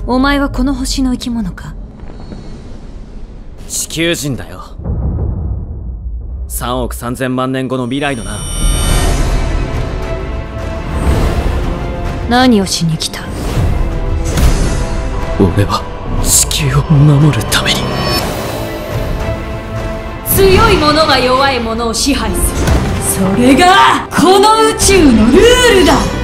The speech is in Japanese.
お前はこの星の生き物か？ 地球人だよ。3億3000万年後の未来のな。 何をしに来た？ 俺は地球を守るために。 強い者が弱い者を支配する。それがこの宇宙のルールだ。